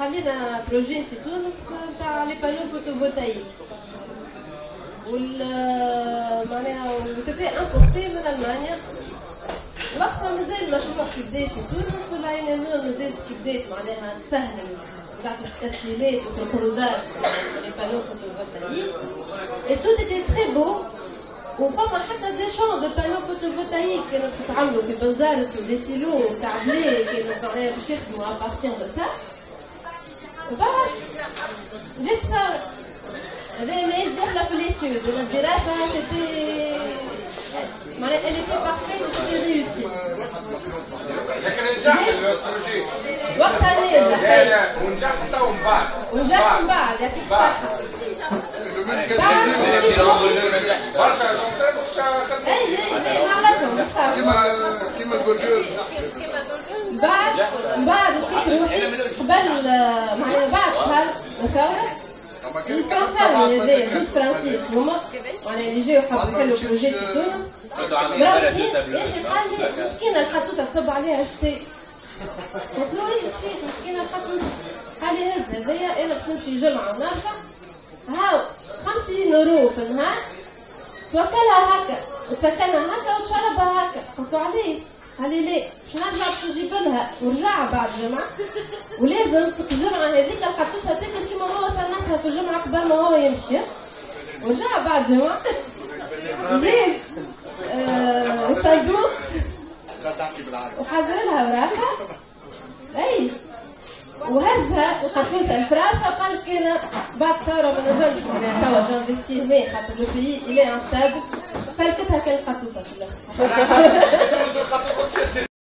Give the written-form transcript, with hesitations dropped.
حلينا بروجي في تونس تاع لي بانو فوتوفولتايك معناها سيتي امبورتي من المانيا. وقتها مازال المشروع كي بدا في تونس والعين مازال كي بدات معناها تسهل تعطي التسهيلات والتقرضات لي بانو فوتوفولتايك et tout était très beau. وفما حتى دي شون دو بانو فوتوفولتايك كانوا تتعملوا في بنزرت ودي سيلو وكعبلي كانوا معناها باش يخدموا ابارتيغ دو سا. وبعد جيت ثورة هذايا ماهيش داخلة في ليتود الدراسة سيتي معناها elle était parfaite وسيتي ريوسي. لكن نجح البروجي وقتها نجح. لا ونجح تو من بعد. ونجح من بعد يعطيك الصحة. برشا جونسات برشا خدمة. اي نعرفهم كيما البرجر. بعد لقيت روحي قبل معناها بعد شهر الثورة الفرنساوي هذايا جوج فرنسيس هما معناها اللي جاو حبوا يحلوا بروجي في تونس. يا اخي قال لي مسكينة الحطوسة تصب عليها شتاء. قلت له اي صحيح مسكينة الحطوسة. قال لي هز هذايا انا باش نمشي جمعة ونرجع هاو 50 يورو في النهار توكلها هكا وتسكنها هكا وتشربها هكا. قلت له عليه؟ قال لي ليه باش نرجع باش نجيب لها ورجع بعد جمعة ولازم في الجمعة هذيك الحطوسة تاكل كيما هو صنعها في الجمعة قبل ما هو يمشي ورجع بعد جمعة جيب صندوق وحضر لها وراقها اي وهزها وخطوسها لفرنسا وقال لك انا بعد الثوره ما نجمش توا جانفيستي هنا خاطر لو بيي الي انستابل سلكتها كان الخطوسه في الاخر.